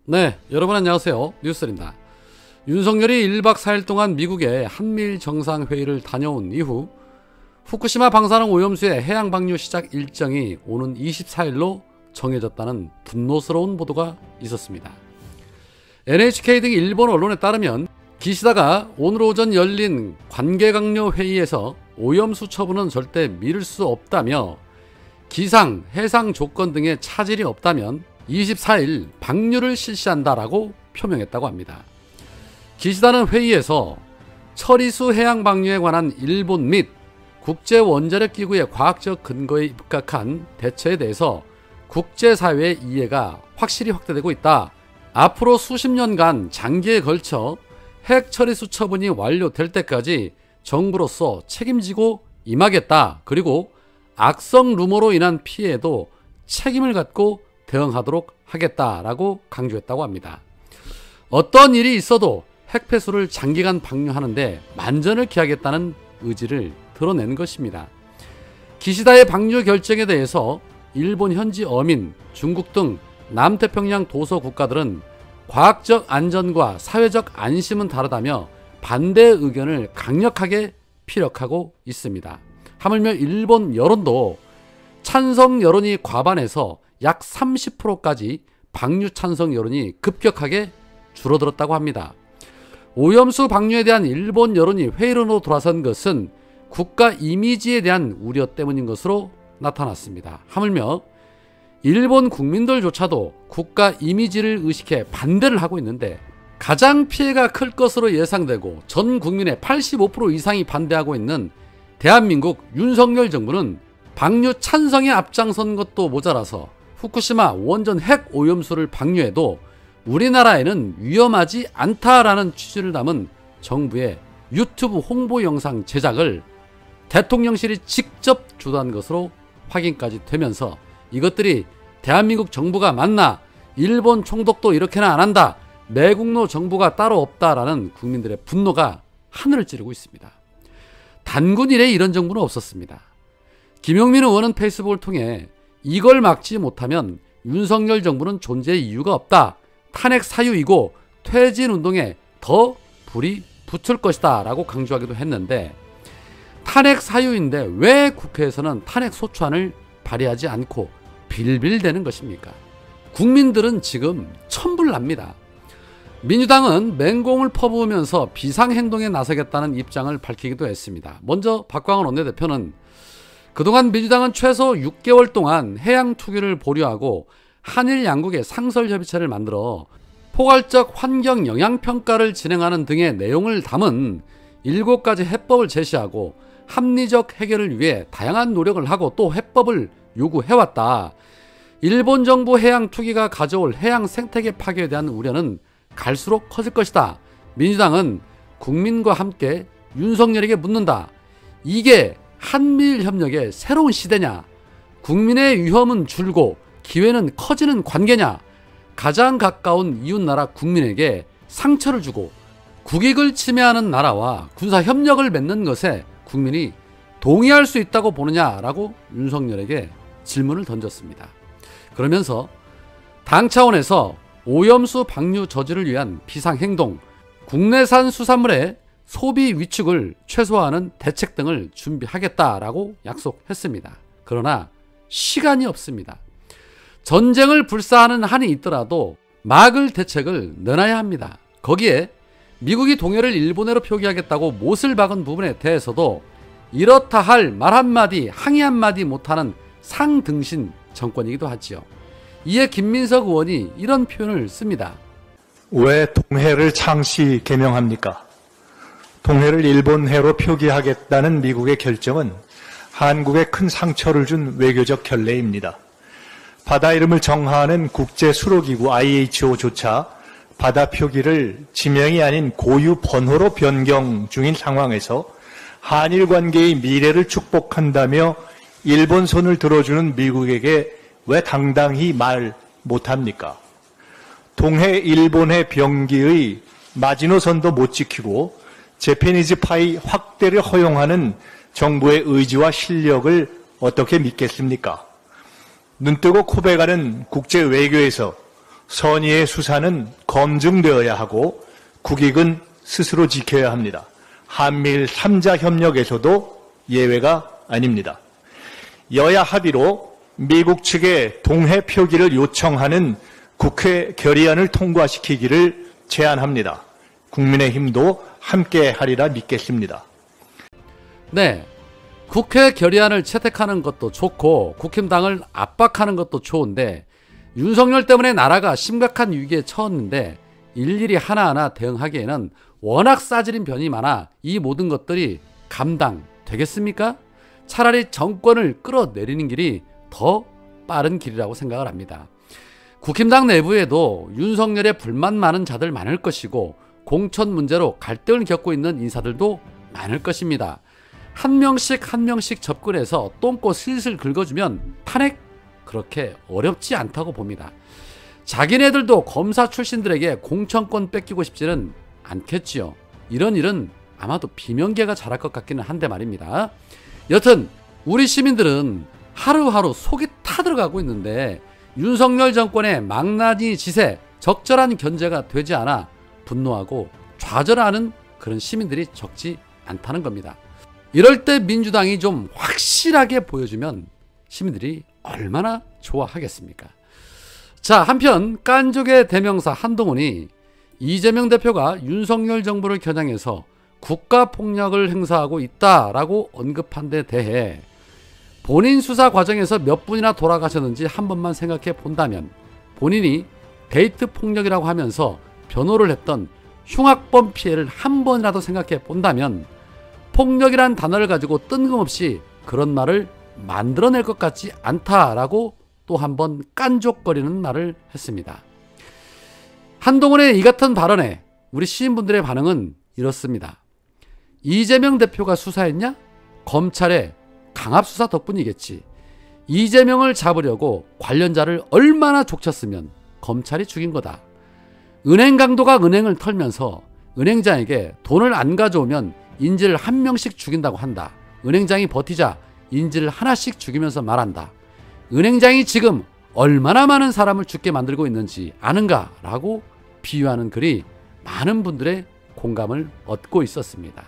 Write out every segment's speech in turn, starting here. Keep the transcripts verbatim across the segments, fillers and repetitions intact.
네, 여러분 안녕하세요. 뉴스입니다. 윤석열이 일박 사일 동안 미국의 한미일 정상회의를 다녀온 이후 후쿠시마 방사능 오염수의 해양 방류 시작 일정이 오는 이십사일로 정해졌다는 분노스러운 보도가 있었습니다. 엔에이치케이 등 일본 언론에 따르면 기시다가 오늘 오전 열린 관계강료 회의에서 오염수 처분은 절대 미룰 수 없다며 기상, 해상 조건 등의 차질이 없다면 이십사일 방류를 실시한다라고 표명했다고 합니다. 기시다는 회의에서 처리수 해양 방류에 관한 일본 및 국제원자력기구의 과학적 근거에 입각한 대처에 대해서 국제사회의 이해가 확실히 확대되고 있다. 앞으로 수십 년간 장기에 걸쳐 핵 처리수 처분이 완료될 때까지 정부로서 책임지고 임하겠다. 그리고 악성 루머로 인한 피해에도 책임을 갖고 대응하도록 하겠다라고 강조했다고 합니다. 어떤 일이 있어도 핵폐수를 장기간 방류하는데 만전을 기하겠다는 의지를 드러낸 것입니다. 기시다의 방류 결정에 대해서 일본 현지 어민, 중국 등 남태평양 도서 국가들은 과학적 안전과 사회적 안심은 다르다며 반대 의견을 강력하게 피력하고 있습니다. 하물며 일본 여론도 찬성 여론이 과반에서 약 삼십 퍼센트까지 방류 찬성 여론이 급격하게 줄어들었다고 합니다. 오염수 방류에 대한 일본 여론이 회의론으로 돌아선 것은 국가 이미지에 대한 우려 때문인 것으로 나타났습니다. 하물며 일본 국민들조차도 국가 이미지를 의식해 반대를 하고 있는데 가장 피해가 클 것으로 예상되고 전 국민의 팔십오 퍼센트 이상이 반대하고 있는 대한민국 윤석열 정부는 방류 찬성에 앞장선 것도 모자라서 후쿠시마 원전 핵 오염수를 방류해도 우리나라에는 위험하지 않다라는 취지를 담은 정부의 유튜브 홍보 영상 제작을 대통령실이 직접 주도한 것으로 확인까지 되면서 이것들이 대한민국 정부가 맞나, 일본 총독도 이렇게는 안 한다, 매국노 정부가 따로 없다라는 국민들의 분노가 하늘을 찌르고 있습니다. 단군 이래 이런 정부는 없었습니다. 김용민 의원은 페이스북을 통해 이걸 막지 못하면 윤석열 정부는 존재의 이유가 없다. 탄핵 사유이고 퇴진운동에 더 불이 붙을 것이다 라고 강조하기도 했는데 탄핵 사유인데 왜 국회에서는 탄핵 소추안을 발의하지 않고 빌빌대는 것입니까? 국민들은 지금 천불납니다. 민주당은 맹공을 퍼부으면서 비상행동에 나서겠다는 입장을 밝히기도 했습니다. 먼저 박광원 원내대표는 그동안 민주당은 최소 육 개월 동안 해양 투기를 보류하고 한일 양국의 상설협의체를 만들어 포괄적 환경 영향평가를 진행하는 등의 내용을 담은 일곱 가지 해법을 제시하고 합리적 해결을 위해 다양한 노력을 하고 또 해법을 요구해왔다. 일본 정부 해양 투기가 가져올 해양 생태계 파괴에 대한 우려는 갈수록 커질 것이다. 민주당은 국민과 함께 윤석열에게 묻는다. 이게 한미일 협력의 새로운 시대냐? 국민의 위험은 줄고 기회는 커지는 관계냐? 가장 가까운 이웃나라 국민에게 상처를 주고 국익을 침해하는 나라와 군사협력을 맺는 것에 국민이 동의할 수 있다고 보느냐라고 윤석열에게 질문을 던졌습니다. 그러면서 당 차원에서 오염수 방류 저지를 위한 비상행동, 국내산 수산물의 소비 위축을 최소화하는 대책 등을 준비하겠다라고 약속했습니다. 그러나 시간이 없습니다. 전쟁을 불사하는 한이 있더라도 막을 대책을 내놔야 합니다. 거기에 미국이 동해를 일본해로 표기하겠다고 못을 박은 부분에 대해서도 이렇다 할 말 한마디, 항의 한마디 못하는 상등신 정권이기도 하지요. 이에 김민석 의원이 이런 표현을 씁니다. 왜 동해를 창시 개명합니까? 동해를 일본해로 표기하겠다는 미국의 결정은 한국에 큰 상처를 준 외교적 결례입니다. 바다 이름을 정하는 국제수로기구 아이에이치오조차 바다 표기를 지명이 아닌 고유 번호로 변경 중인 상황에서 한일 관계의 미래를 축복한다며 일본 손을 들어주는 미국에게 왜 당당히 말 못합니까? 동해 일본해 병기의 마지노선도 못 지키고 재패니즈 파이 확대를 허용하는 정부의 의지와 실력을 어떻게 믿겠습니까? 눈뜨고 코베가는 국제 외교에서 선의의 수사는 검증되어야 하고 국익은 스스로 지켜야 합니다. 한미일 삼 자 협력에서도 예외가 아닙니다. 여야 합의로 미국 측에 동해 표기를 요청하는 국회 결의안을 통과시키기를 제안합니다. 국민의힘도 함께 하리라 믿겠습니다. 네, 국회 결의안을 채택하는 것도 좋고 국힘당을 압박하는 것도 좋은데 윤석열 때문에 나라가 심각한 위기에 처했는데 일일이 하나하나 대응하기에는 워낙 싸지른 변이 많아 이 모든 것들이 감당되겠습니까? 차라리 정권을 끌어내리는 길이 더 빠른 길이라고 생각을 합니다. 국힘당 내부에도 윤석열에 불만 많은 자들 많을 것이고 공천 문제로 갈등을 겪고 있는 인사들도 많을 것입니다. 한 명씩 한 명씩 접근해서 똥꼬 슬슬 긁어주면 탄핵? 그렇게 어렵지 않다고 봅니다. 자기네들도 검사 출신들에게 공천권 뺏기고 싶지는 않겠지요. 이런 일은 아마도 비명계가 잘할 것 같기는 한데 말입니다. 여튼 우리 시민들은 하루하루 속이 타들어가고 있는데 윤석열 정권의 망나니 짓에 적절한 견제가 되지 않아 분노하고 좌절하는 그런 시민들이 적지 않다는 겁니다. 이럴 때 민주당이 좀 확실하게 보여주면 시민들이 얼마나 좋아하겠습니까? 자, 한편 깐족의 대명사 한동훈이 이재명 대표가 윤석열 정부를 겨냥해서 국가폭력을 행사하고 있다라고 언급한 데 대해 본인 수사 과정에서 몇 분이나 돌아가셨는지 한 번만 생각해 본다면 본인이 데이트 폭력이라고 하면서 변호를 했던 흉악범 피해를 한 번이라도 생각해 본다면 폭력이란 단어를 가지고 뜬금없이 그런 말을 만들어낼 것 같지 않다라고 또 한 번 깐족거리는 말을 했습니다. 한동훈의 이 같은 발언에 우리 시민분들의 반응은 이렇습니다. 이재명 대표가 수사했냐? 검찰의 강압수사 덕분이겠지. 이재명을 잡으려고 관련자를 얼마나 족쳤으면 검찰이 죽인 거다. 은행 강도가 은행을 털면서 은행장에게 돈을 안 가져오면 인질을 한 명씩 죽인다고 한다. 은행장이 버티자 인질을 하나씩 죽이면서 말한다. 은행장이 지금 얼마나 많은 사람을 죽게 만들고 있는지 아는가? 라고 비유하는 글이 많은 분들의 공감을 얻고 있었습니다.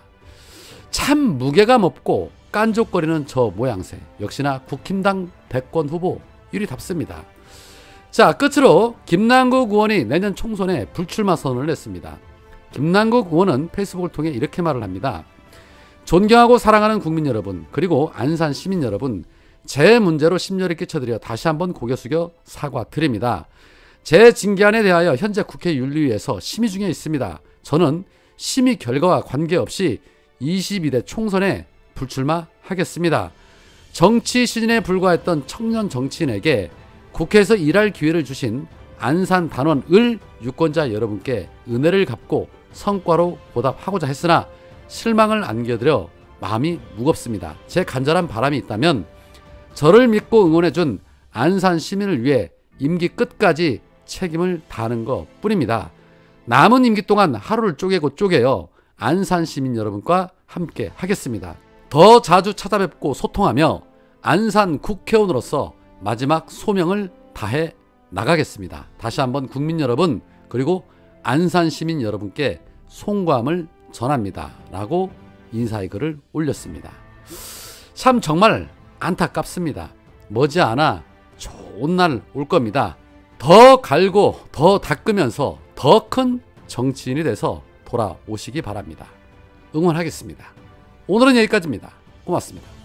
참 무게감 없고 깐족거리는 저 모양새, 역시나 국힘당 백권 후보 유리답습니다. 자, 끝으로 김남국 의원이 내년 총선에 불출마 선언을 했습니다. 김남국 의원은 페이스북을 통해 이렇게 말을 합니다. 존경하고 사랑하는 국민 여러분, 그리고 안산 시민 여러분, 제 문제로 심려를 끼쳐드려 다시 한번 고개 숙여 사과드립니다. 제 징계안에 대하여 현재 국회 윤리위에서 심의 중에 있습니다. 저는 심의 결과와 관계없이 이십이 대 총선에 불출마하겠습니다. 정치 시즌에 불과했던 청년 정치인에게 국회에서 일할 기회를 주신 안산 단원 을 유권자 여러분께 은혜를 갚고 성과로 보답하고자 했으나 실망을 안겨드려 마음이 무겁습니다. 제 간절한 바람이 있다면 저를 믿고 응원해준 안산 시민을 위해 임기 끝까지 책임을 다하는 것 뿐입니다. 남은 임기 동안 하루를 쪼개고 쪼개어 안산 시민 여러분과 함께 하겠습니다. 더 자주 찾아뵙고 소통하며 안산 국회의원으로서 마지막 소명을 다해 나가겠습니다. 다시 한번 국민 여러분, 그리고 안산 시민 여러분께 송구함을 전합니다. 라고 인사의 글을 올렸습니다. 참 정말 안타깝습니다. 머지않아 좋은 날 올 겁니다. 더 갈고 더 닦으면서 더 큰 정치인이 돼서 돌아오시기 바랍니다. 응원하겠습니다. 오늘은 여기까지입니다. 고맙습니다.